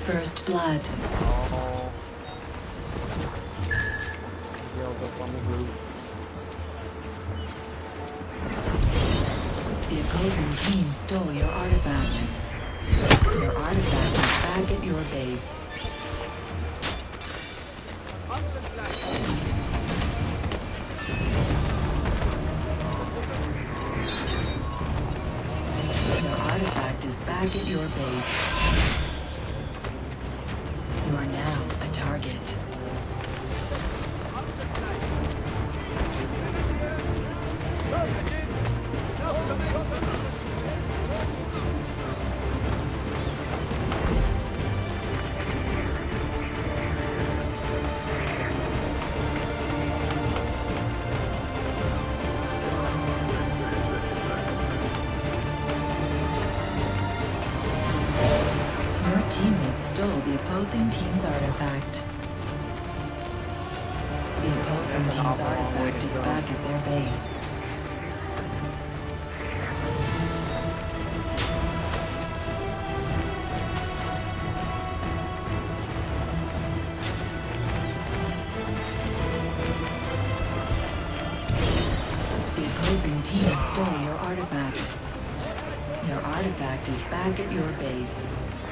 First blood. Oh. Yelled up on the roof. The opposing team stole your artifact. Your artifact is back at your base. Your artifact is back at your base. You are now a target. The opposing team's artifact. The opposing team's artifact is back at their base. The opposing team stole your artifact. Your artifact is back at your base.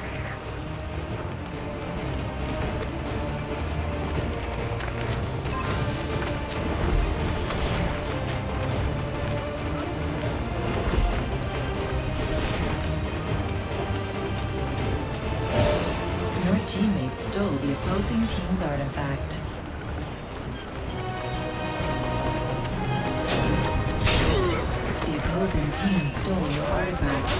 Teammates stole the opposing team's artifact. The opposing team stole your artifact.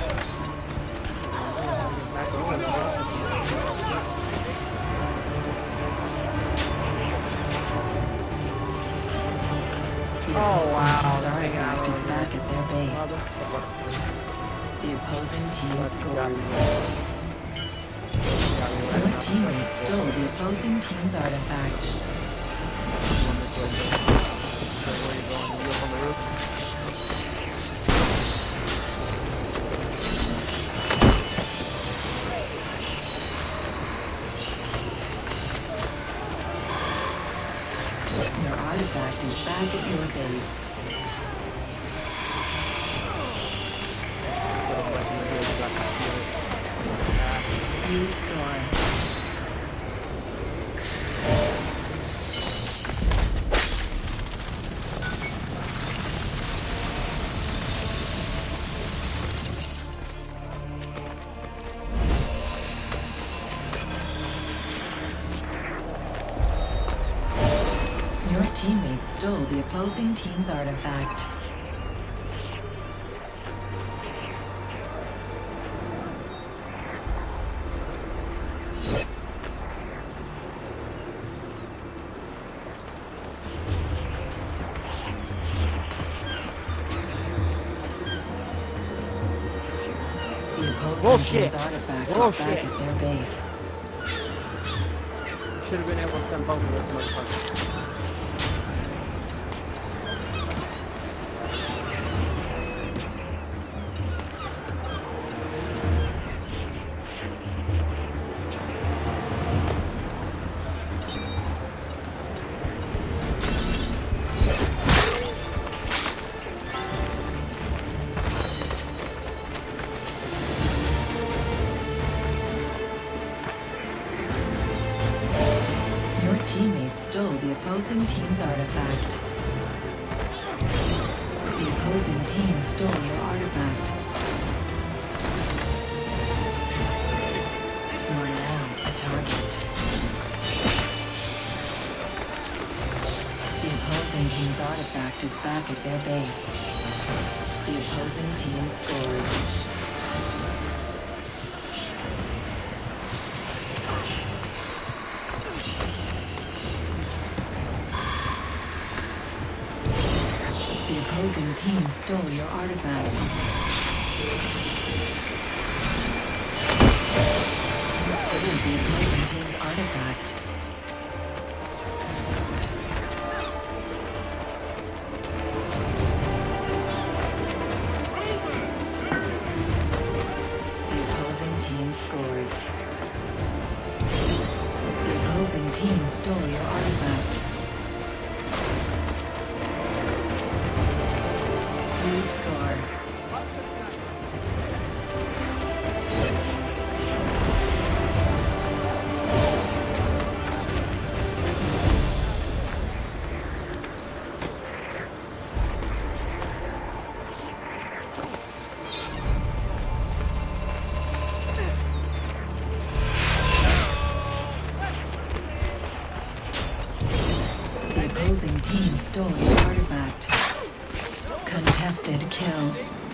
Oh wow, the artifact is back at their base. The opposing team scores. Your teammates stole the opposing team's artifact. Your artifact is back at your base. You score. Your teammates stole the opposing team's artifact. The opposing team's artifact is back at their base. Should have been able to send both of those motherfuckers. Teammates stole the opposing team's artifact. The opposing team stole your artifact. You are now a target. The opposing team's artifact is back at their base. The opposing team scores. The opposing team stole your artifact. You stole the opposing team's artifact. The opposing team scores. team stole your artifact. Contested kill.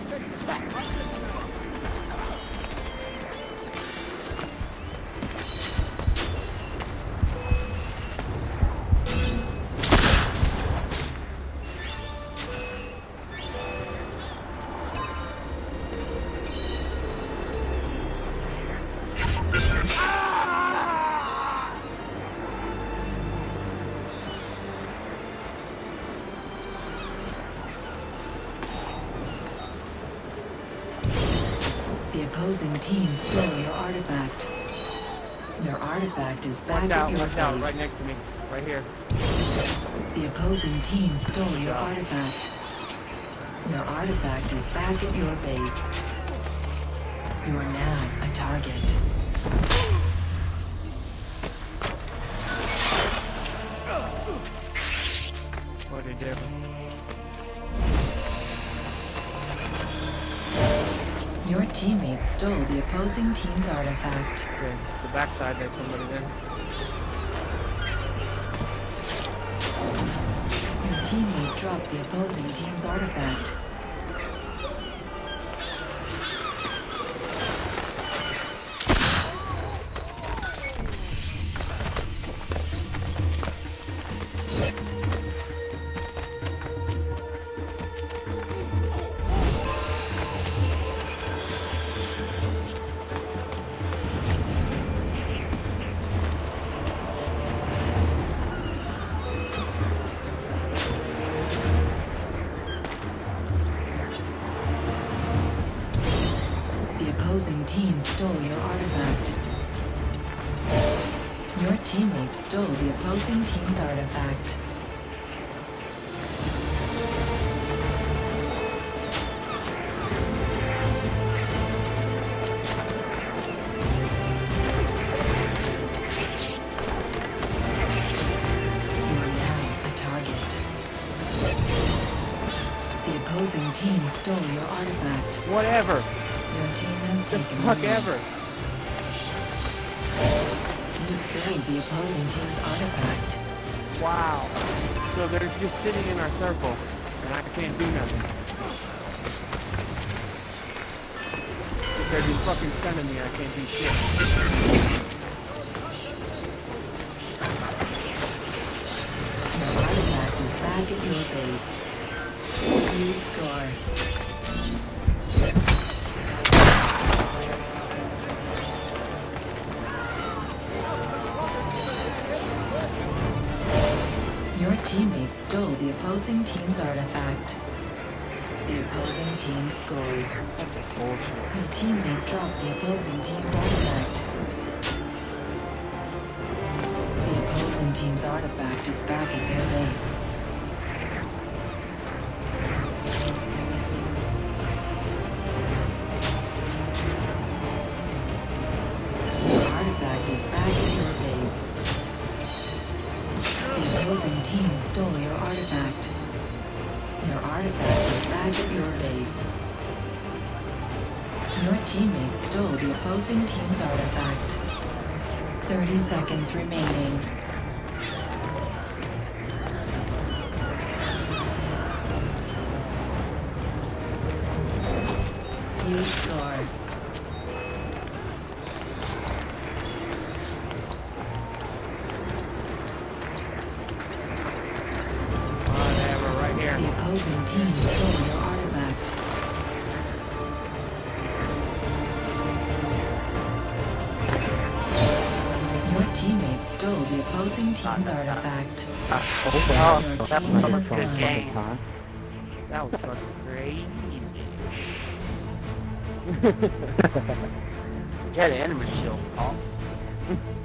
The opposing team stole your artifact. Your artifact is back at your Watch out, base. right next to me. Right here. The opposing team stole your artifact. Your artifact is back at your base. You are now a target. What did he do? Your teammate stole the opposing team's artifact. Okay, the backside, there's somebody there. Your teammate dropped the opposing team's artifact. The opposing team stole your artifact. Your teammate stole the opposing team's artifact. You are now a target. The opposing team stole your artifact. Whatever! Your team has The taken fuck the lead. ever! You stole the opposing team's artifact. Wow. So they're just sitting in our circle, and I can't do nothing. They're just fucking stunning me, I can't do shit. Your artifact is back at your base. You score. Your teammate stole the opposing team's artifact. The opposing team scores. That's a bullshit. Your teammate dropped the opposing team's artifact. The opposing team's artifact is back at their base. Your artifact is back at your base. The opposing team stole your artifact. Your artifact is back at your base. Your teammate stole the opposing team's artifact. 30 seconds remaining. You score. Whatever, right here. The opposing team stole your artifact. Your teammate stole the opposing team's artifact. Oh, Your that team was has a good won. game. That was fucking crazy. Get an enemy shield, Paul.